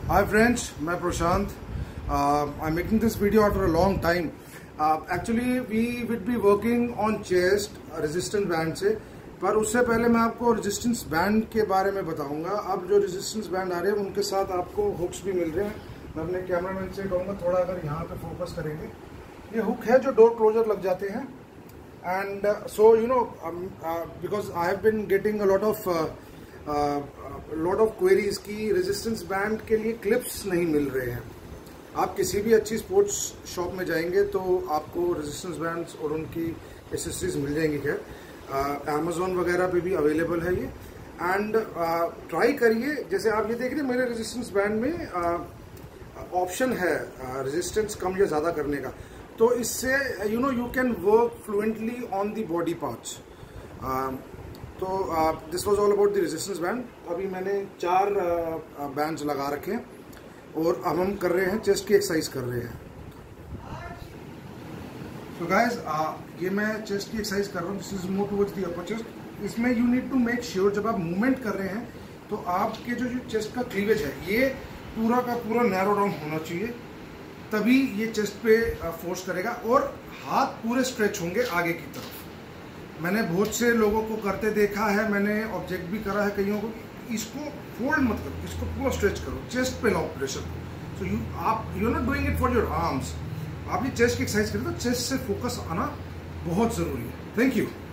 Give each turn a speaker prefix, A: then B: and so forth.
A: Hi friends, मैं प्रशांत. I'm making this video after a long time. Actually, we would be working on chest resistance band से, पर उससे पहले मैं आपको resistance band के बारे में बताऊंगा. अब जो resistance band आ रहे हैं उनके साथ आपको hooks भी मिल रहे हैं. मैं अपने कैमरामैन से कहूँगा थोड़ा अगर यहाँ पे फोकस करेंगे. ये हुक है जो डोर क्लोजर लग जाते हैं. And so you know, because I have been getting a lot of queries कि रेजिस्टेंस बैंड के लिए क्लिप्स नहीं मिल रहे हैं. आप किसी भी अच्छी स्पोर्ट्स शॉप में जाएंगे तो आपको रेजिस्टेंस बैंड्स और उनकी एसेसरीज मिल जाएंगी. खैर अमेजोन वगैरह पे भी अवेलेबल है ये. एंड ट्राई करिए. जैसे आप ये देख रहे हैं मेरे रेजिस्टेंस बैंड में ऑप्शन है रेजिस्टेंस कम या ज़्यादा करने का. तो इससे you can work fluently on the body parts. तो this was all about the resistance band. अभी मैंने 4 बैंड्स लगा रखे हैं और अब हम कर रहे हैं चेस्ट की एक्सरसाइज कर रहे हैं. तो गाइस ये मैं चेस्ट की एक्सरसाइज कर रहा हूँ. This is more towards the upper chest. इसमें you need to make sure जब आप मूवमेंट कर रहे हैं तो आपके जो चेस्ट का क्लीवेज है ये पूरा का पूरा नैरो डाउन होना चाहिए. तभी ये चेस्ट पे फोर्स करेगा और हाथ पूरे स्ट्रेच होंगे आगे की तरफ. मैंने बहुत से लोगों को करते देखा है, मैंने ऑब्जेक्ट भी करा है कईयों को. इसको फोल्ड मत करो, इसको पूरा स्ट्रेच करो, चेस्ट पे लाओ pressure. So you not doing it for your arms. आप ये चेस्ट की एक्सरसाइज करें तो चेस्ट से फोकस आना बहुत ज़रूरी है. Thank you.